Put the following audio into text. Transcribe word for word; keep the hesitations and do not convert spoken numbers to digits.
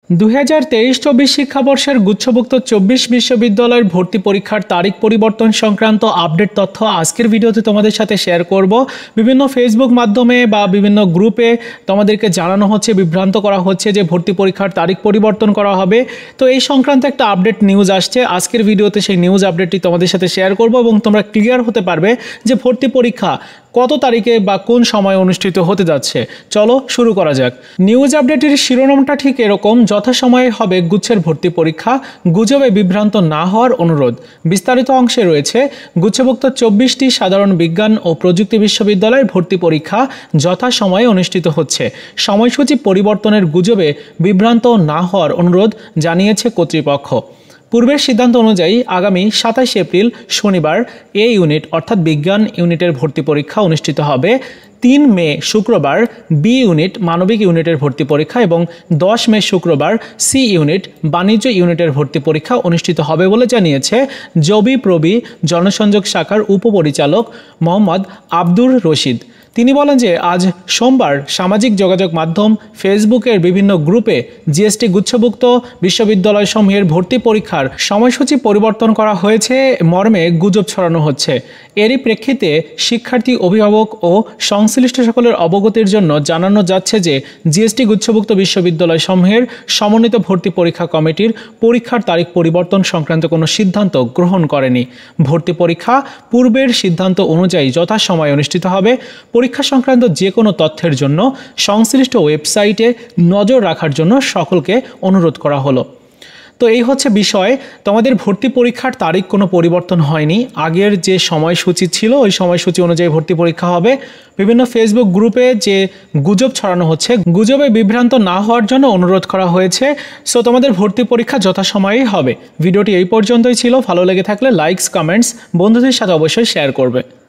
দুই হাজার তেইশ চব্বিশ শিক্ষাবর্ষের গুচ্ছভুক্ত চব্বিশ বিশ্ববিদ্যালয়ের ভর্তি পরীক্ষার তারিখ পরিবর্তন সংক্রান্ত আপডেট তথ্য আজকের ভিডিওতে তোমাদের সাথে শেয়ার করব। বিভিন্ন ফেসবুক মাধ্যমে বা বিভিন্ন গ্রুপে তোমাদেরকে জানানো হচ্ছে, বিভ্রান্ত করা হচ্ছে যে ভর্তি পরীক্ষার তারিখ পরিবর্তন করা হবে। তো এই সংক্রান্ত একটা আপডেট নিউজ আসছে, আজকের ভিডিওতে সেই নিউজ আপডেটটি তোমাদের সাথে শেয়ার করব এবং তোমরা ক্লিয়ার হতে পারবে যে ভর্তি পরীক্ষা কত তারিখে বা কোন সময় অনুষ্ঠিত হতে যাচ্ছে। চলো শুরু করা যাক। নিউজ আপডেটের শিরোনামটা ঠিক এরকম, যথাসময়ে হবে গুচ্ছের ভর্তি পরীক্ষা, গুজবে বিভ্রান্ত না হওয়ার অনুরোধ। বিস্তারিত অংশে রয়েছে গুচ্ছভুক্ত চব্বিশটি সাধারণ বিজ্ঞান ও প্রযুক্তি বিশ্ববিদ্যালয়ের ভর্তি পরীক্ষা যথাসময়ে অনুষ্ঠিত হচ্ছে। সময়সূচি পরিবর্তনের গুজবে বিভ্রান্ত না হওয়ার অনুরোধ জানিয়েছে কর্তৃপক্ষ। পূর্বের সিদ্ধান্ত অনুযায়ী আগামী সাতাশ এপ্রিল শনিবার এ ইউনিট অর্থাৎ বিজ্ঞান ইউনিটের ভর্তি পরীক্ষা অনুষ্ঠিত হবে। তিন মে শুক্রবার বি ইউনিট মানবিক ইউনিটের ভর্তি পরীক্ষা এবং দশ মে শুক্রবার সি ইউনিট বাণিজ্য ইউনিটের ভর্তি পরীক্ষা অনুষ্ঠিত হবে বলে জানিয়েছে জবি প্রবি জনসংযোগ শাখার উপপরিচালক মোহাম্মদ আব্দুর রশিদ। তিনি বলেন যে আজ সোমবার সামাজিক যোগাযোগ মাধ্যম ফেসবুকের বিভিন্ন গ্রুপে জিএসটি গুচ্ছভুক্ত বিশ্ববিদ্যালয়সমূহের ভর্তি পরীক্ষার সময়সূচি পরিবর্তন করা হয়েছে মর্মে গুজব ছড়ানো হচ্ছে। এরই প্রেক্ষিতে শিক্ষার্থী, অভিভাবক ও সংশ্লিষ্ট সকলের অবগতির জন্য জানানো যাচ্ছে যে জিএসটি গুচ্ছভুক্ত বিশ্ববিদ্যালয়সমূহের সমন্বিত ভর্তি পরীক্ষা কমিটির পরীক্ষার তারিখ পরিবর্তন সংক্রান্ত কোনো সিদ্ধান্ত গ্রহণ করেনি। ভর্তি পরীক্ষা পূর্বের সিদ্ধান্ত অনুযায়ী যথাসময়ে অনুষ্ঠিত হবে। পরীক্ষা সংক্রান্ত যে কোনো তথ্যের জন্য সংশ্লিষ্ট ওয়েবসাইটে নজর রাখার জন্য সকলকে অনুরোধ করা হলো। তো এই হচ্ছে বিষয়, তোমাদের ভর্তি পরীক্ষার তারিখ কোনো পরিবর্তন হয়নি। আগের যে সময়সূচি ছিল ওই সময়সূচি অনুযায়ী ভর্তি পরীক্ষা হবে। বিভিন্ন ফেসবুক গ্রুপে যে গুজব ছড়ানো হচ্ছে, গুজবে বিভ্রান্ত না হওয়ার জন্য অনুরোধ করা হয়েছে। সো তোমাদের ভর্তি পরীক্ষা যথাসময়েই হবে। ভিডিওটি এই পর্যন্তই ছিল। ভালো লেগে থাকলে লাইকস, কমেন্টস বন্ধুদের সাথে অবশ্যই শেয়ার করবে।